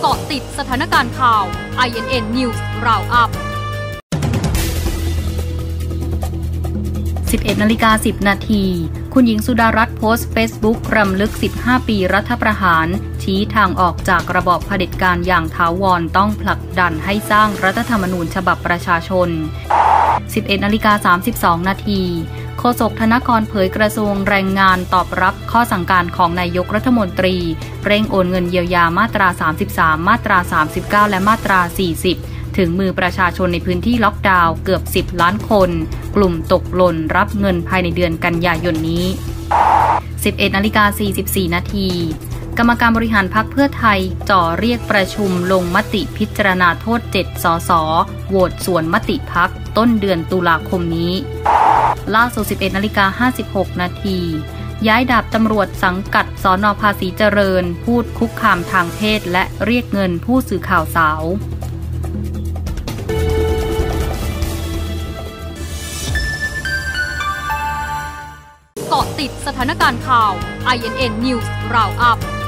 าะติดสถานการณ์ข่าว INN News Roundup 11:10 นาทีคุณหญิงสุดารัตน์โพสต์เฟซบุ๊กรำลึก15 ปีรัฐประหารชี้ทางออกจากระบอบเผด็จการอย่างถาวรต้องผลักดันให้สร้างรัฐธรรมนูญฉบับประชาชน 11:32 นาทีโฆษกธนกรเผยกระทรวงแรงงานตอบรับข้อสั่งการของนายกรัฐมนตรีเร่งโอนเงินเยียวยามาตรา 33 มาตรา 39 และมาตรา 40 ถึงมือประชาชนในพื้นที่ล็อกดาวน์เกือบ10 ล้านคนกลุ่มตกหล่นรับเงินภายในเดือนกันยายนนี้ 11:44 นาทีกรรมการบริหารพรรคเพื่อไทยจ่อเรียกประชุมลงมติพิจารณาโทษ7 สส.โหวตสวนมติพรรคต้นเดือนตุลาคมนี้ล่าสุด 11:56 นาทีย้ายดาบตำรวจสังกัดสน.ภาษีเจริญพูดคุกคามทางเพศและเรียกเงินผู้สื่อข่าวสาวเกาะติดสถานการณ์ข่าว INN News Roundup